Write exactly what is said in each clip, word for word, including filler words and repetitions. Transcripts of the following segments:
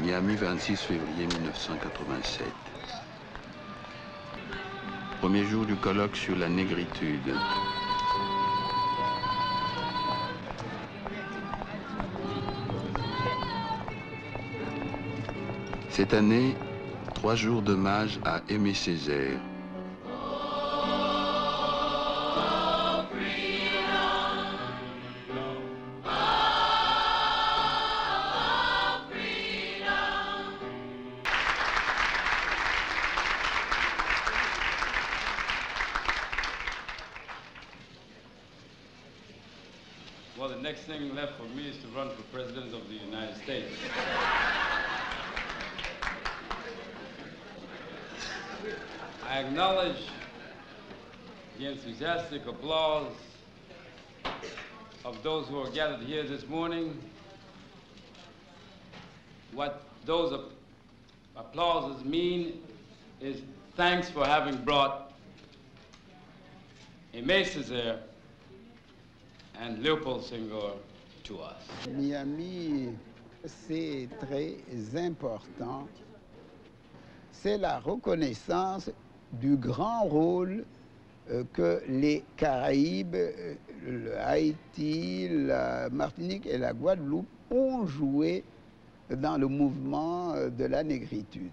Miami, vingt-six février mille neuf cent quatre-vingt-sept. Premier jour du colloque sur la négritude. Cette année, trois jours d'hommage à Aimé Césaire. Well, the next thing left for me is to run for President of the United States. I acknowledge the enthusiastic applause of those who are gathered here this morning. What those applauses mean is thanks for having brought Aimé Césaire and Léopold Senghor to us. Miami, c'est très important. C'est la reconnaissance du grand rôle euh, que les Caraïbes, euh, le Haïti, la Martinique et la Guadeloupe ont joué dans le mouvement de la négritude.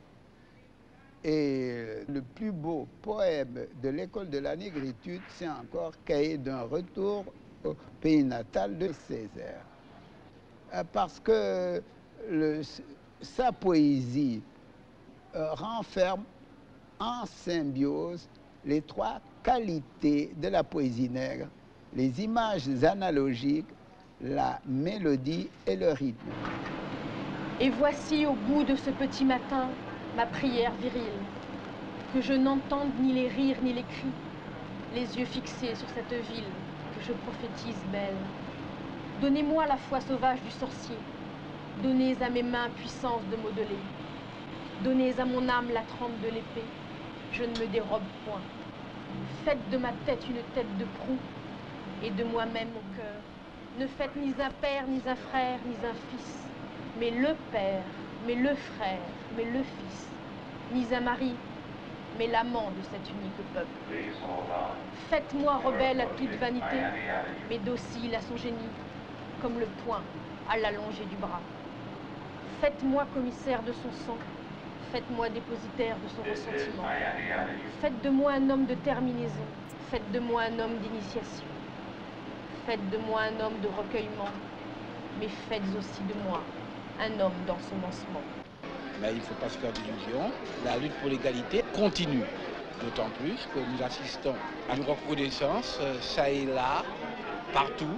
Et le plus beau poème de l'école de la négritude, c'est encore Cahier d'un retour au pays natal de Césaire. Parce que le, sa poésie euh, renferme en symbiose les trois qualités de la poésie nègre, les images analogiques, la mélodie et le rythme. Et voici au bout de ce petit matin ma prière virile, que je n'entende ni les rires ni les cris, les yeux fixés sur cette ville que je prophétise belle. Donnez-moi la foi sauvage du sorcier, donnez à mes mains puissance de modeler, donnez à mon âme la trempe de l'épée, je ne me dérobe point. Faites de ma tête une tête de proue, et de moi-même mon cœur. Ne faites ni un père, ni un frère, ni un fils, mais le père, mais le frère, mais le fils, ni un mari, mais l'amant de cet unique peuple. Faites-moi rebelle à toute vanité, mais docile à son génie, comme le poing à l'allongé du bras. Faites-moi commissaire de son sang, faites-moi dépositaire de son ressentiment. Faites de moi un homme de terminaison, faites de moi un homme d'initiation. Faites de moi un homme de recueillement, mais faites aussi de moi un homme d'ensemencement. Mais il ne faut pas se faire d'illusions. La lutte pour l'égalité continue, d'autant plus que nous assistons à une recrudescence, ça et là, partout,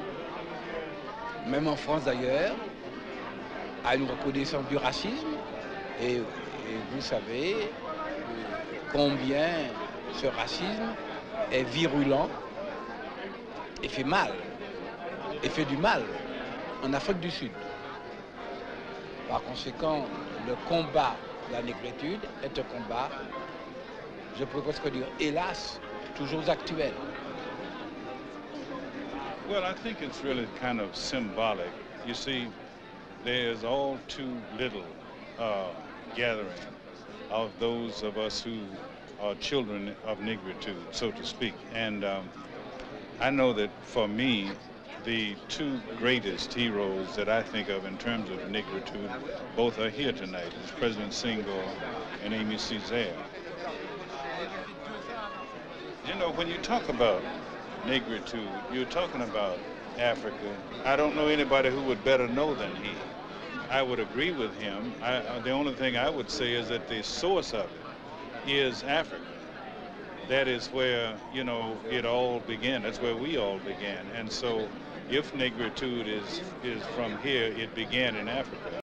même en France d'ailleurs, à une recrudescence du racisme. Et, et vous savez combien ce racisme est virulent et fait mal, et fait du mal en Afrique du Sud. Par conséquent, le combat de la négritude est un combat, je pourrais presque dire, hélas, toujours actuel. Well, I think it's really kind of symbolic. You see, there's all too little uh, gathering of those of us who are children of negritude, so to speak. And um, I know that for me, the two greatest heroes that I think of in terms of negritude, both are here tonight. It's President Senghor and Aimé Césaire. You know, when you talk about negritude, you're talking about Africa. I don't know anybody who would better know than he. I would agree with him. I, the only thing I would say is that the source of it is Africa. That is where, you know, it all began. That's where we all began. And so if negritude is, is from here, it began in Africa.